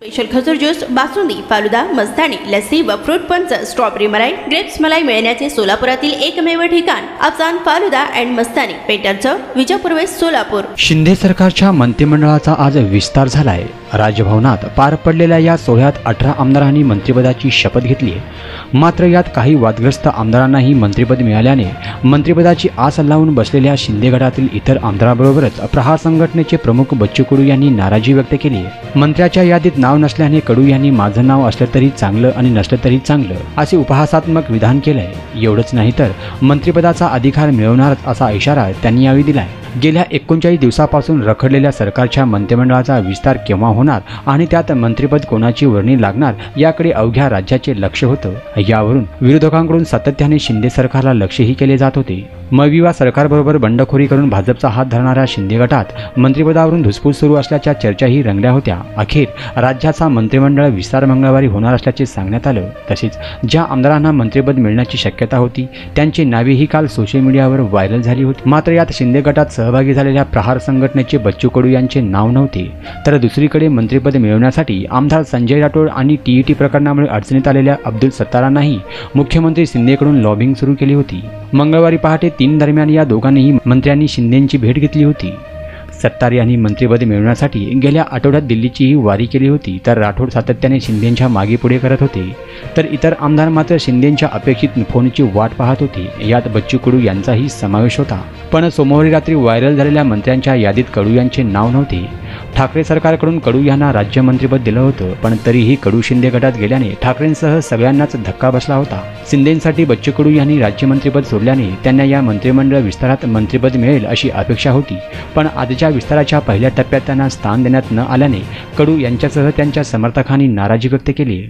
Special खजूर juice, basundi, falooda, mastani, lassi व fruit punch, strawberry malai, grapes मलाई मिळण्याचे सोलापुरातील एकमेव ठिकाण Afzan falooda and Mastani, Painter Chowk, Vijapur west, Solapur. Shinde सरकारच्या मंत्रिमंडळाचा आज विस्तार झालाय। राजभवनात पार पडलेल्या या सोहळ्यात 18 आमदारांनी मंत्रिपदाची शपथ घेतली। मात्र यात काही वादग्रस्त आमदारांनाही मंत्रिपद मिळाल्याने मंत्रिपदाची आस लावून बसलेल्या शिंदे गटातील इतर आमदारांबरोबरच प्रहार संघटनेचे प्रमुख बच्चू कडू यांनी नाराजी व्यक्त केली। मंत्र्याच्या यादीत नाव नसल्याने कडू यांनी माझं नाव असलं तरी चांगलं आणि नसलं तरी चांगलं असे उपहासात्मक विधान केलंय। एवढंच नाही तर मंत्रिपदाचा अधिकार मिळवणारच असा इशारा त्यांनी यावेळी दिलाय। गेल्या 39 दिवसापासून रखडलेल्या सरकारच्या मंत्रिमंडळाचा विस्तार केव्हा होणार आणि त्यात मंत्रिपद कोणाची वर्णी लागणार याकडे अवघ्या राज्याचे लक्ष होतं। यावरून विरोधकांकडून सातत्याने शिंदे सरकारला लक्षही केले जात होते। मविवा सरकारबरोबर बंडखोरी करून भाजपचा हात धरणाऱ्या शिंदे गटात मंत्रिपदावरून धुसफूस सुरू असल्याच्या चर्चाही रंगल्या होत्या। अखेर राज्याचा मंत्रिमंडळ विस्तार मंगळवारी होणार असल्याचे सांगण्यात आलं। तसेच ज्या आमदारांना मंत्रिपद मिळण्याची शक्यता होती त्यांची नावेही काल सोशल मीडियावर व्हायरल झाली होती। मात्र यात शिंदे गटात सहभागी झालेल्या प्रहार संघटनेचे बच्चू कडू यांचे नाव नव्हते। तर दुसरीकडे मंत्रिपद मिळवण्यासाठी आमदार संजय राठोड आणि टीईटी प्रकरणामुळे अडचणीत आलेल्या अब्दुल सत्तारांनाही मुख्यमंत्री शिंदेकडून लॉबिंग सुरू केली होती। मंगळवारी पहाटे 3 दरम्यान या दोघांनीही मंत्र्यांनी शिंदेंची भेट घेतली होती। सत्तार यांनी मंत्रिपद मिळवण्यासाठी गेल्या आठवड्यात दिल्लीचीही वारी केली होती, तर राठोड सातत्याने शिंदेंच्या मागे पुढे करत होते, तर इतर आमदार मात्र शिंदेंच्या अपेक्षित फोनची वाट पाहत होते। यात बच्चू कडू यांचाही समावेश होता। पण सोमवारी रात्री व्हायरल झालेल्या मंत्र्यांच्या यादीत कडू यांचे नाव नव्हते। ठाकरे सरकारकडून कडू यांना राज्य मंत्रिपद दिलं होतं, पण तरीही कडू शिंदे गटात गेल्याने ठाकरेंसह सगळ्यांनाच धक्का बसला होता। शिंदेंसाठी बच्चू कडू यांनी राज्य मंत्रिपद सोडल्याने त्यांना या मंत्रिमंडळ विस्तारात मंत्रिपद मिळेल अशी अपेक्षा होती, पण आजच्या विस्ताराच्या पहिल्या टप्प्यात त्यांना स्थान देण्यात न आल्याने कडू यांच्यासह त्यांच्या समर्थकांनी नाराजी व्यक्त केली।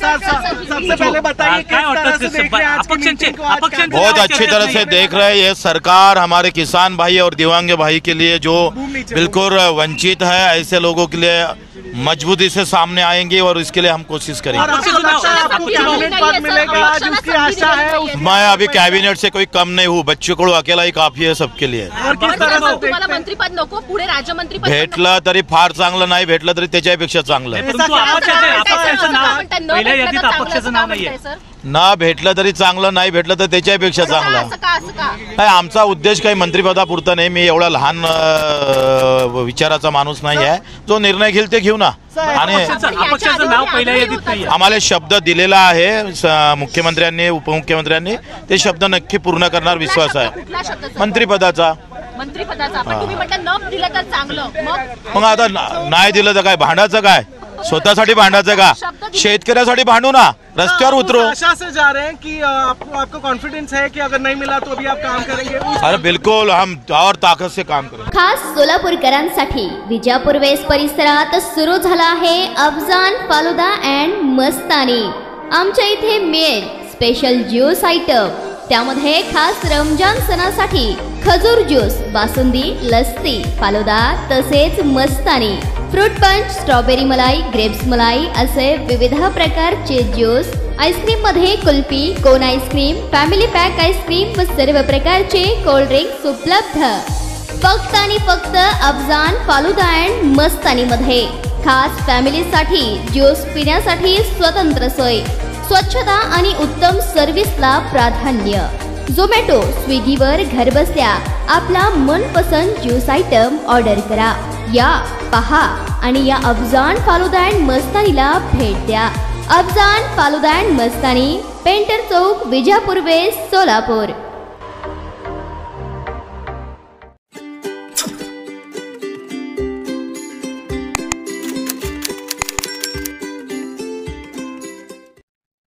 सबसे पहले बताइए बहुत अच्छी तरह से देख रहे हैं। ये सरकार हमारे किसान भाई और दिव्यांग भाई के लिए जो बिल्कुल वंचित है, ऐसे लोगों के लिए मजबूती से सामने आएंगे और इसके लिए हम कोशिश करेंगे। मैं अभी कैबिनेट से कोई कम नहीं हूँ, बच्चों को अकेला ही काफी है सबके लिए। मंत्रिपद नको, पुढे राज्यमंत्रीपद भेटलं तरी फार चांगलं, नाही भेटलं तरी त्याच्यापेक्षा चांगलं। ना भेटलं तरी चांगलं, नाही भेटलं तर त्याच्यापेक्षा चांगलं। नाही, आमचा उद्देश काही मंत्रिपदापुरता नाही। मी एवढा लहान विचाराचा माणूस नाही आहे। जो निर्णय घेईल ते घेऊ ना। आणि आम्हाला शब्द दिलेला आहे मुख्यमंत्र्यांनी, उपमुख्यमंत्र्यांनी, ते शब्द नक्की पूर्ण करणार विश्वास आहे। मंत्रिपदाचा मग आता नाही दिलं तर काय भांडायचं, काय स्वतःसाठी भांडायचं का? शेतकऱ्यासाठी भांडू ना, रस्त्यावर उतरो। आशा से जा रहे हैं कि आपको कॉन्फिडेंस है कि अगर नहीं मिला तो अभी आप काम करेंगे? अरे बिल्कुल, हम और ताकत से काम करेंगे। खास सोलापूरकरांसाठी विजापूर वेस्ट परिसरात सुरू झाला आहे अफजान फालुदा अँड मस्तानी। आमच्या इथे मिळेल स्पेशल ज्यूस आयटम, त्यामध्ये खास रमजान सणासाठी खजूर ज्यूस, बासुंदी, लस्सी, फालुदा तसेच mastani, fruit punch, strawberry malai, grapes malai असे विविध प्रकारचे ज्यूस। आईस्क्रीम मध्ये kulfi, cone ice cream, family pack ice cream व सर्व प्रकारचे कोल्ड ड्रिंक्स उपलब्ध। फक्त आणि फक्त अफजान फालुदा अँड मस्तानी मध्ये खास फॅमिलीसाठी ज्यूस पिण्यासाठी स्वतंत्र सोय, स्वच्छता आणि उत्तम सर्व्हिसला प्राधान्य। झोमॅटो, स्विगीवर घरबसल्या आपला मनपसंत ज्यूस आयटम ऑर्डर करा। या, पहा आणि या अफजान फालुदा अँड मस्तानीला भेट द्या। Afzan falooda and Mastani, Painter Chowk, Vijapur west, Solapur.